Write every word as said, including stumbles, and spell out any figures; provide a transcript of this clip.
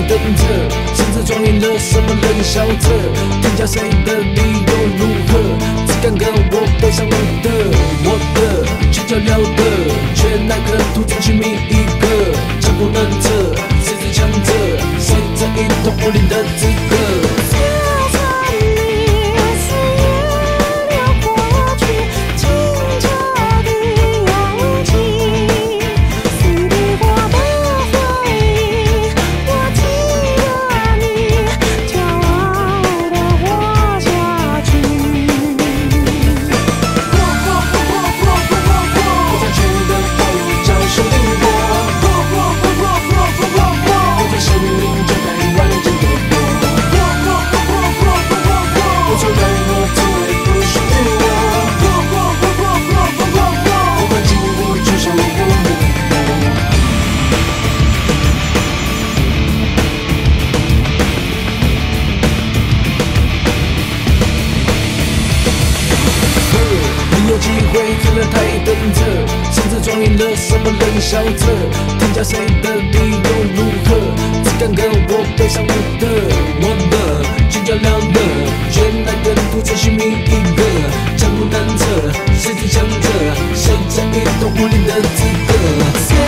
等着，甚至装赢了什么冷笑着，评价谁的理由如何？只敢跟我背上你的，我的去交流的，却那个独自去觅一个，强不能测，谁最强者？谁这一统武林的资格？ 机会可能太等着，甚至装赢了什么冷笑着，评价谁的理由如何？只敢跟我背上我的，我的去较量的，却那个独自去觅一个，强不难测，谁最强者？谁在一统武林的资格？